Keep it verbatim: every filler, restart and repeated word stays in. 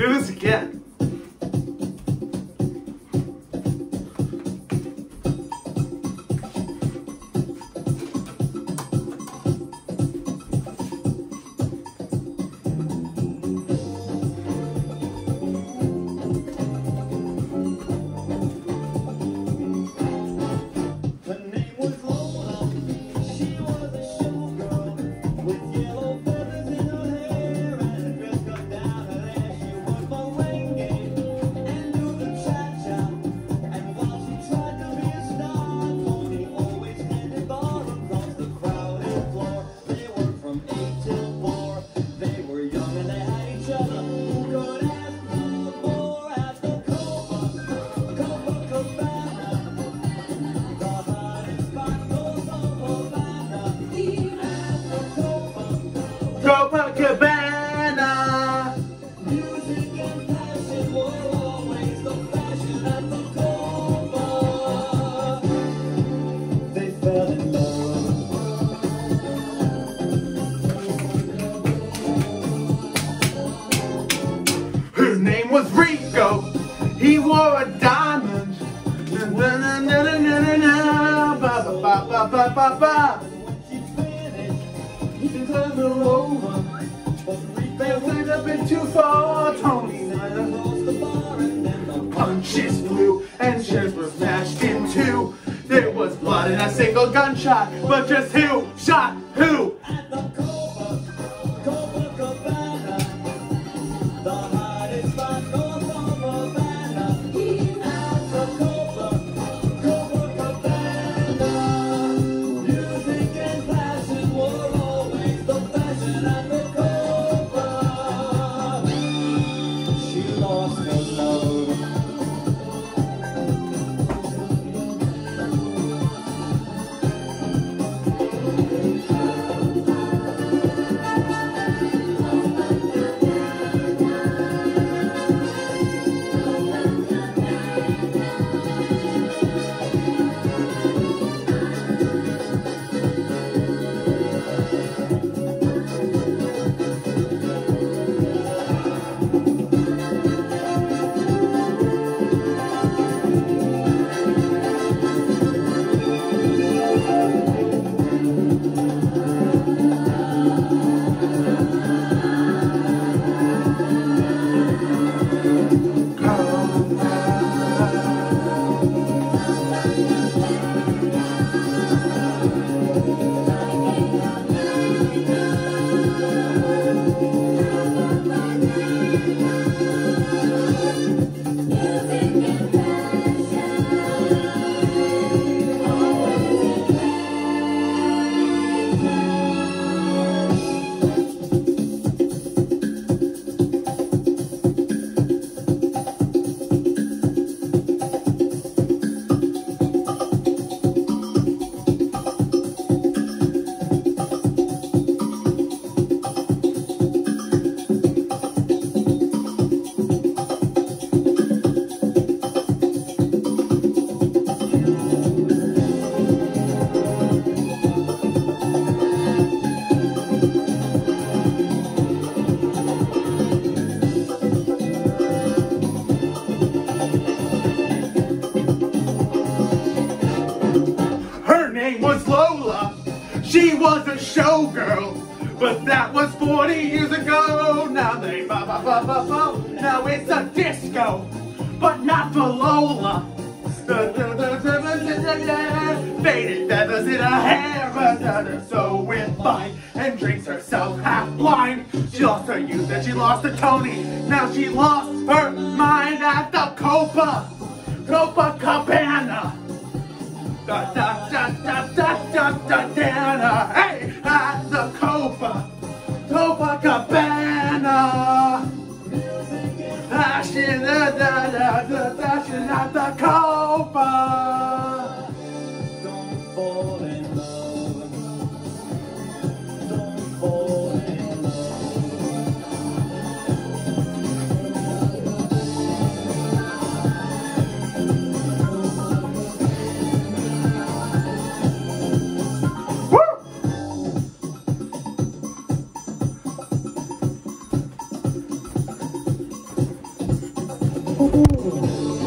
do this again. Copa Cabana. Music and passion were always the fashion at the Copa. They fell in love. His name was Rico. He wore a diamond. Na na na na na na na. Ba ba ba ba ba ba ba. Turned her over, they went a bit too far. Tony across the bar and then the punches flew and chairs were smashed in two. There was blood and a single gunshot, but just who shot who? At the Copa, Copa Cabana, the hottest spot north of Havana. At the Copa, Copa Cabana, music and passion were always the fashion at the Copa. She lost her love. Was Lola. She was a showgirl, but that was forty years ago. Now they ba ba ba ba ba. Now it's a disco, but not for Lola. Faded feathers in her hair, so with fine, and drinks herself half blind. She lost her youth and she lost her Tony. Now she lost her mind at the Copa, Copa Cabana. Da da da da da da da da. Hey, at the Copa, Copa Cabana. Fashion, da da da da, fashion at the Copa. Don't fall in love. Don't fall in love. Ooh.